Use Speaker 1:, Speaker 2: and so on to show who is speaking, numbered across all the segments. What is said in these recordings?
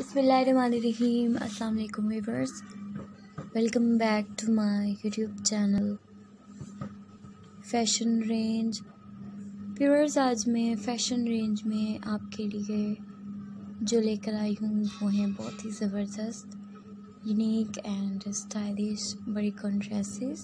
Speaker 1: बिस्मिल्लाहिर्रहमानिर्रहीम। अस्सलाम वालेकुम viewers, welcome back to my YouTube channel fashion range. Viewers, आज मैं फ़ैशन रेंज में आपके लिए जो लेकर आई हूँ वो हैं बहुत ही ज़बरदस्त, unique and stylish bodycon dresses.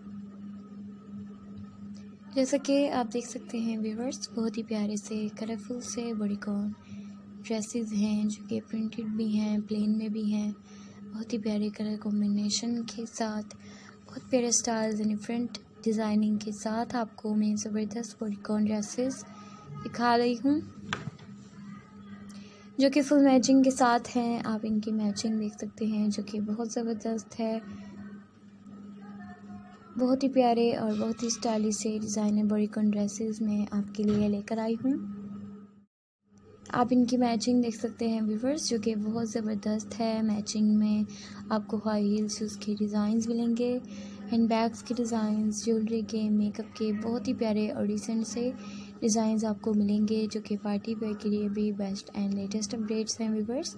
Speaker 1: जैसा कि आप देख सकते हैं व्यूअर्स, बहुत ही प्यारे से कलरफुल से बॉडीकॉन ड्रेसेस हैं जो कि प्रिंटेड भी हैं, प्लेन में भी हैं। बहुत ही प्यारे कलर कॉम्बिनेशन के साथ, बहुत प्यारे स्टाइल्स एंड डिफरेंट डिज़ाइनिंग के साथ आपको मैं ज़बरदस्त बॉडीकॉन ड्रेसेस दिखा रही हूँ जो कि फुल मैचिंग के साथ हैं। आप इनकी मैचिंग देख सकते हैं जो कि बहुत ज़बरदस्त है। बहुत ही प्यारे और बहुत ही स्टाइलिश से डिज़ाइनर बॉडीकॉन ड्रेसेस मैं आपके लिए लेकर आई हूँ। आप इनकी मैचिंग देख सकते हैं व्यूअर्स, जो कि बहुत ज़बरदस्त है। मैचिंग में आपको हाई हील्स उसके डिज़ाइंस मिलेंगे, हैंड बैग्स के डिज़ाइंस, ज्वेलरी के, मेकअप के बहुत ही प्यारे और डिसेंट से डिज़ाइंस आपको मिलेंगे जो कि पार्टी वेयर के लिए भी बेस्ट एंड लेटेस्ट अपडेट्स हैं व्यूअर्स।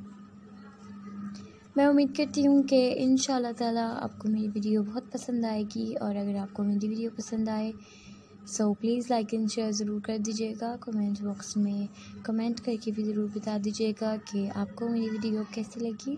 Speaker 1: मैं उम्मीद करती हूँ कि इंशाल्लाह ताला आपको मेरी वीडियो बहुत पसंद आएगी, और अगर आपको मेरी वीडियो पसंद आए so please like and share ज़रूर कर दीजिएगा। कमेंट बॉक्स में कमेंट करके भी ज़रूर बता दीजिएगा कि आपको मेरी वीडियो कैसी लगी।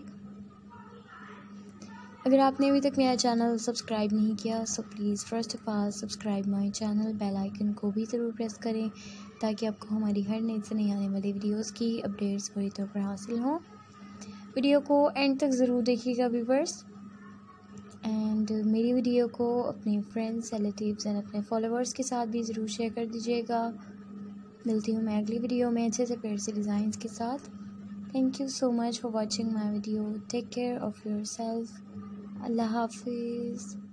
Speaker 1: अगर आपने अभी तक मेरा चैनल सब्सक्राइब नहीं किया so please first of all subscribe my channel, bell icon को भी ज़रूर प्रेस करें ताकि आपको हमारी हर नई से नई आने वाली वीडियोज़ की अपडेट्स पूरी तौर पर हासिल हों। वीडियो को एंड तक ज़रूर देखिएगा व्यूअर्स, एंड मेरी वीडियो को अपने फ्रेंड्स, रिलेटिव्स एंड अपने फॉलोअर्स के साथ भी ज़रूर शेयर कर दीजिएगा। मिलती हूँ मैं अगली वीडियो में अच्छे से प्यारे से डिज़ाइंस के साथ। Thank you so much for watching my video. Take care of your self. अल्लाह हाफिज़।